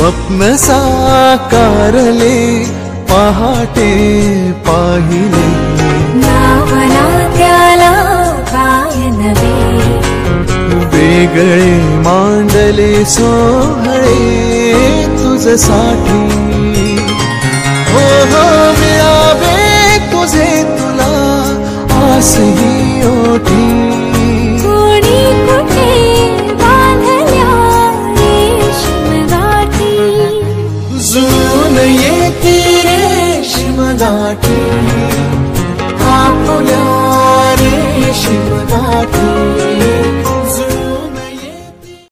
स्वप्न साकारले पहाटे पाहिले नावना त्याला काय नवे वेगळे मांडले सोहळे तुझसाठी